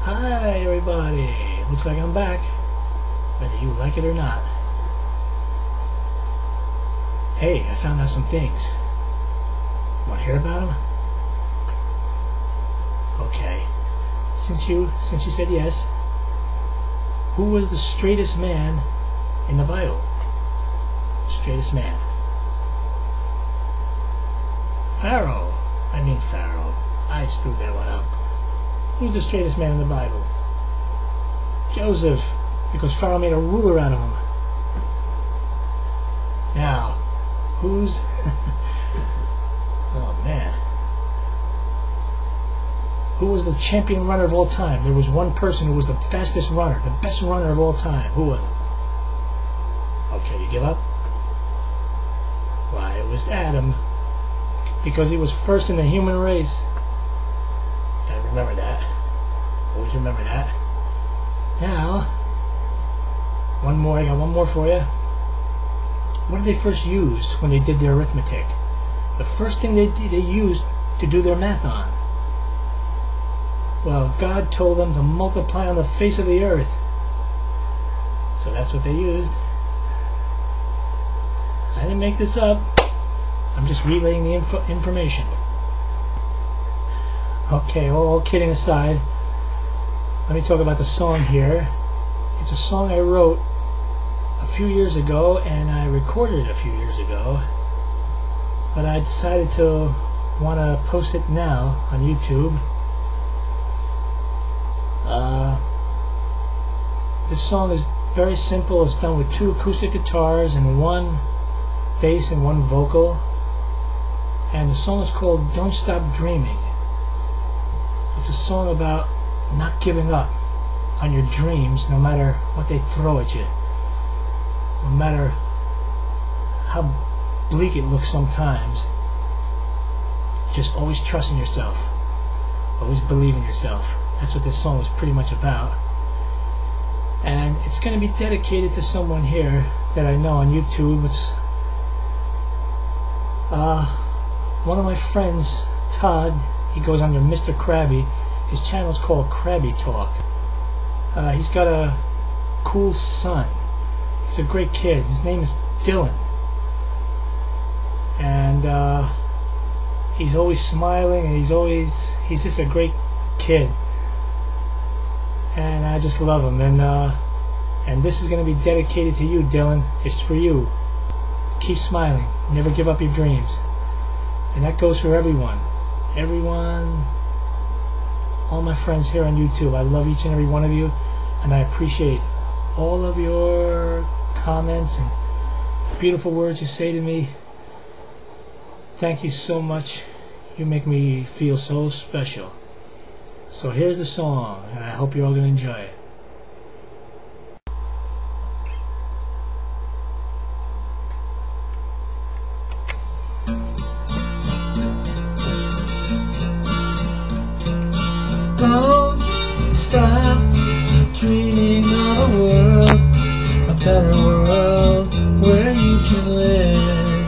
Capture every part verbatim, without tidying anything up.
Hi everybody, looks like I'm back, whether you like it or not. Hey, I found out some things. Want to hear about them? Okay, since you since you said yes, who was the straightest man in the Bible? Straightest man. Pharaoh. I mean Pharaoh. I screwed that one up. Who's the straightest man in the Bible? Joseph, because Pharaoh made a ruler out of him. Now, who's... oh man. Who was the champion runner of all time? There was one person who was the fastest runner, the best runner of all time. Who was it? Okay, you give up? Why, it was Adam. Because he was first in the human race. Gotta remember that. Always remember that. Now, one more. I got one more for you. What did they first use when they did their arithmetic? The first thing they did, they used to do their math on. Well, God told them to multiply on the face of the earth. So that's what they used. I didn't make this up. I'm just relaying the info information. Okay, all kidding aside, let me talk about the song here. It's a song I wrote a few years ago and I recorded it a few years ago, but I decided to want to post it now on YouTube. Uh, this song is very simple. It's done with two acoustic guitars and one bass and one vocal. And the song is called Don't Stop Dreaming. It's a song about not giving up on your dreams no matter what they throw at you. No matter how bleak it looks sometimes. Just always trust in yourself. Always believe in yourself. That's what this song is pretty much about. And it's going to be dedicated to someone here that I know on YouTube. It's uh, one of my friends, Todd. He goes under Mister Krabby. His channel is called Krabby Talk. Uh, he's got a cool son. He's a great kid. His name is Dylan. And uh, he's always smiling, and he's always, he's just a great kid. And I just love him. And uh, and this is going to be dedicated to you, Dylan. It's for you. Keep smiling. Never give up your dreams. And that goes for everyone. Everyone, all my friends here on YouTube. I love each and every one of you, and I appreciate all of your comments and beautiful words you say to me. Thank you so much. You make me feel so special. So here's the song, and I hope you're all going to enjoy it. Don't stop dreaming of a world, a better world where you can live.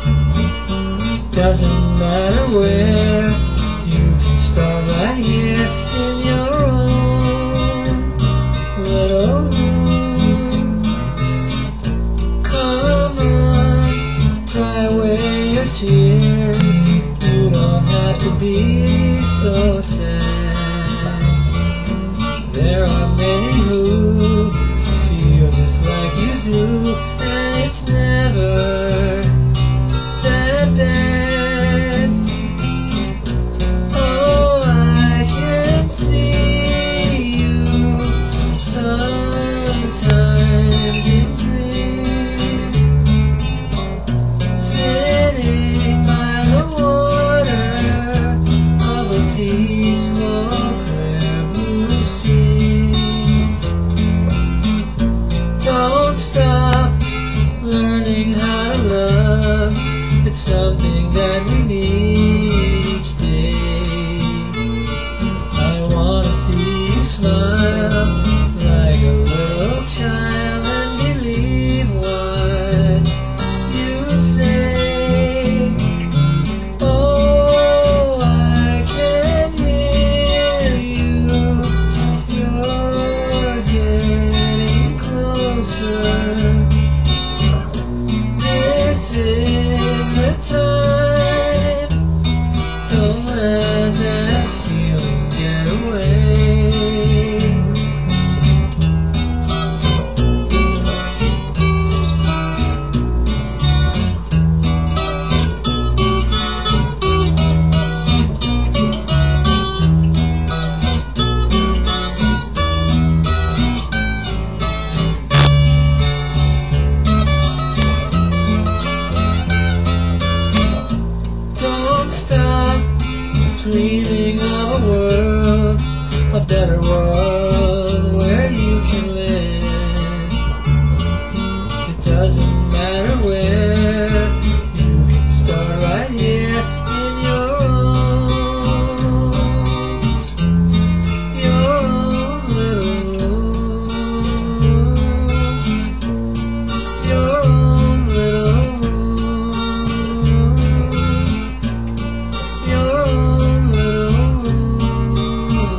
Doesn't matter where, you can start right here in your own little room. Come on, dry away your tears. You don't have to be so sad. There are many who feel just like you do, and it's never that bad. Oh, I can see you sometimes in dreams, sitting by the water of a peaceful clear blue sea. better world where you can live. It doesn't matter where, you can start right here in your own, your own little room, your own little room, your own little room.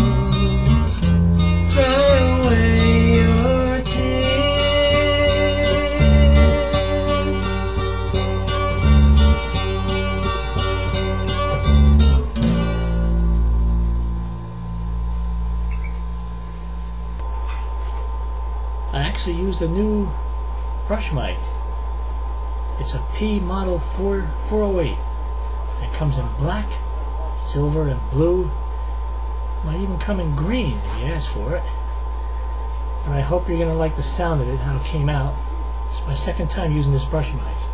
Dry away your tears. I actually used a new brush mic. It's a P Model four oh eight. It comes in black, silver, and blue. Might even come in green if you ask for it. And I hope you're going to like the sound of it, how it came out. It's my second time using this brush mic.